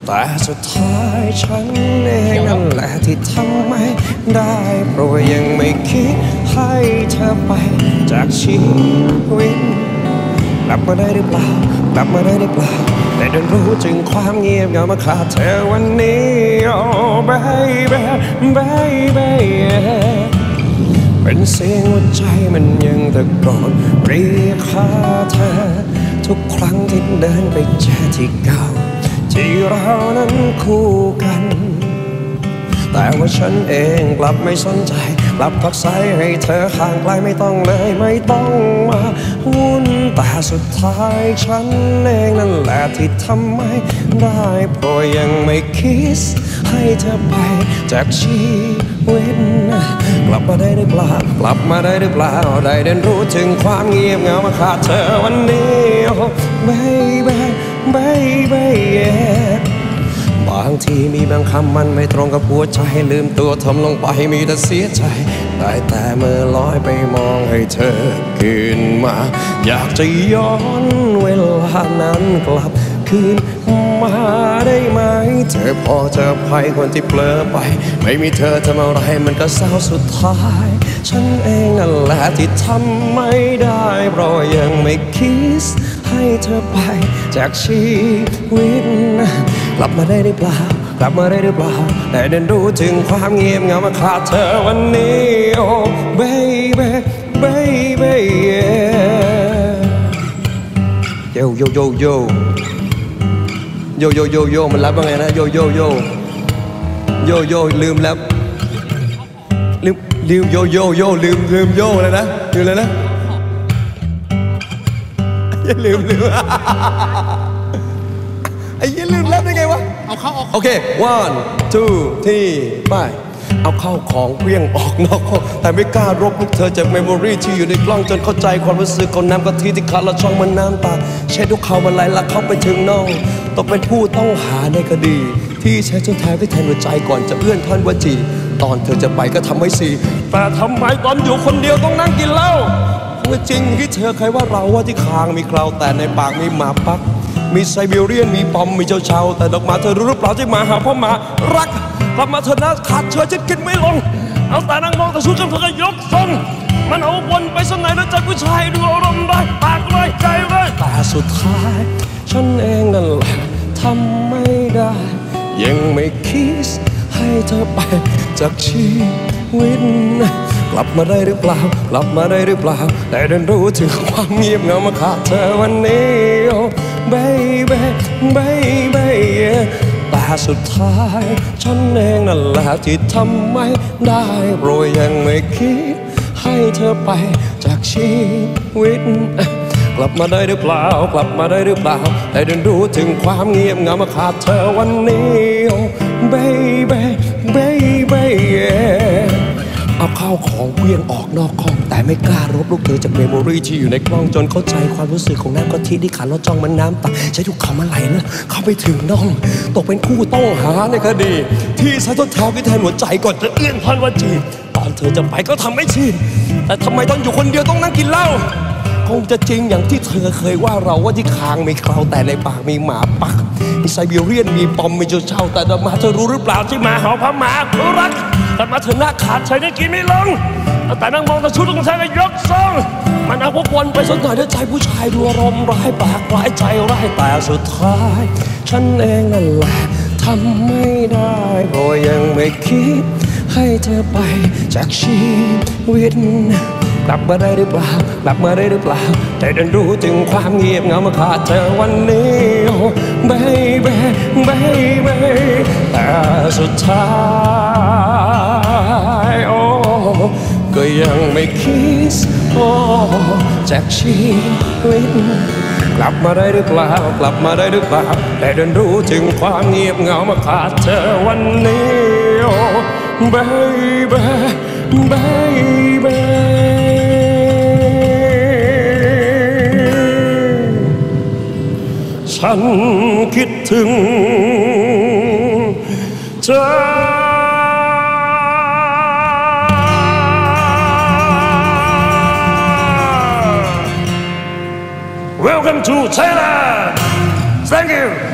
แต่สุดท้ายฉันเองนั่นแหละที่ทำไม่ได้เพราะยังไม่คิดให้เธอไปจากชีวิตกลับมาได้หรือเปล่ากลับมาได้หรือเปล่าแต่เดินรู้จึงความเงียบเหงามาขาดเธอวันนี้ oh baby baby เป็นเสียงหัวใจมันยังตะโกนเรียกหาเธอทุกครั้งที่เดินไปเจอที่เก่าที่เรานั้นคู่กันแต่ว่าฉันเองกลับไม่สนใจกลับพักสายให้เธอห่างไกลไม่ต้องเลยไม่ต้องมาวุ่นแต่สุดท้ายฉันเองนั่นแหละที่ทำไม่ได้เพราะยังไม่คิดให้เธอไปจากชีวิตกลับมาได้หรือเปล่ากลับมาได้หรือเปล่าได้เดินรู้ถึงความเงียบเหงามาขาดเธอวันนี้ oh baby baby yeahบางทีมีบางคำมันไม่ตรงกับหัวใจลืมตัวทำลงไปมีแต่เสียใจได้แต่เมื่อลอยไปมองให้เธอคืนมาอยากจะย้อนเวลานั้นกลับคืนมาได้ไหมเธอพอจะภัยคนที่เผลอไปไม่มีเธอทำอะไรมันก็เศร้าสุดท้ายฉันเองนั่นแหละที่ทำไม่ได้เพราะยังไม่คิดให้เธอไปจากชีวิตกลับมาได้หรือเปล่ากลับมาได้หรือเปล่าแต่เดินรู้ถึงความเงียบเหงามาขาดเธอวันนี้ oh baby baby yeah yo yo yo yo yo yo yo yo มันรับว่าไงนะ yo yo yo yo yo ลืมแล้วลืม yo yo yo ลืมโยเลยนะลืมเลยนะลืมไอ้ยี่ลืมแล้วได้ไงวะเอาเข้าออกโอเค one two three ไปเอาเข้าของเวียงออกนอกแต่ไม่กล้ารบลูกเธอจากเมมโมรีที่อยู่ในกล้องจนเข้าใจความรู้สึกของน้ำกะทิที่ขาดละช่องมันน้ำตาเช็ดทุกเขามันไหลลักเข้าไปถึงน่องตกเป็นผู้ต้องหาในคดีที่ใช้จนแทนที่แทนหัวใจก่อนจะเอื้อนท่อนวจีตอนเธอจะไปก็ทำให้สีแต่ทำไมตอนอยู่คนเดียวต้องนั่งกินเหล้าจริงที่เธอเคยว่าเราว่าที่คางมีเคราแต่ในปากมีหมาปักมีไซบีเรียนมีปอมมีเจ้าชาวแต่ดอกมาเธอรู้หรือเปล่าที่มาหาพ่อมารักกลับมาเธอนะขาดเธอฉันกินไม่ลงเอาแต่นั่งมองแต่ชุดจนเธอก็ยกทรงมันเอาวนไปสนไหนแล้วใจผู้ชายดูอารมณ์ได้ปากร้อยใจร้ายแต่สุดท้ายฉันเองนั่นแหละทำไม่ได้ยังไม่คิดให้เธอไปจากชีวิตกลับมาได้หรือเปล่ากลับมาได้หรือเปล่าแต่เดินรู้ถึงความเงียบเหงามาขาดเธอวันนี้ oh baby baby yeah แต่สุดท้ายฉันเองนั่นแหละที่ทำไม่ได้เพราะยังไม่คิดให้เธอไปจากชีวิตกลับมาได้หรือเปล่ากลับมาได้หรือเปล่าแต่เดินรู้ถึงความเงียบเหงามาขาดเธอวันนี้ oh baby baby yeahเอาข้าวของเวียงออกนอกห้องแต่ไม่กล้ารบลูกเธอจากเมมโมรีที่อยู่ในกล้องจนเข้าใจความรู้สึกของน้ำกะทิที่ขาดแล้วจ้องมันน้ำตาใช้ทุกคำอะไรนะเข้าไปถึงน้องตกเป็นผู้ต้องหาในคดีที่ใช้ต้นเท้าที่แทนหัวใจก่อนจะเอื้อนท่อนวจีตอนเธอจะไปก็ทำไม่ชินแต่ทำไมตอนอยู่คนเดียวต้องนั่งกินเหล้าคงจะจริงอย่างที่เธอเคยว่าเราว่าที่คางมีเคราแต่ในปากมีหมาปักมีไซบีเรียนมีปอมมีเจ้าเช่าแต่ดอกมาเธอรู้หรือเปล่าที่มาหาพระหมารักแต่มาเธอหน้าขาดใจได้กินไม่ลงแต่นั่งมองแต่ชุดของชายก็ยกทรงมันเอาพวกวนไปสนหน่อยด้วยใจผู้ชายดูอารมณ์ร้ายปากร้ายใจร้ายแต่สุดท้ายฉันเองนั่นแหละทำไม่ได้เพราะยังไม่คิดให้เธอไปจากชีวิตกลับมาได้หรือเปล่ากลับมาได้หรือเปล่าแต่เดินรู้ถึงความเงียบเหงามาขาดเธอวันนี้ oh baby baby แต่สุดท้ายโอ้ก็ยังไม่คิดจากชีวิตกลับมาได้หรือเปล่ากลับมาได้หรือเปล่าแต่เดินรู้ถึงความเงียบเหงามาขาดเธอวันนี้ oh baby babyฉันคิดถึงเธอ Welcome to Thailand. Thank you.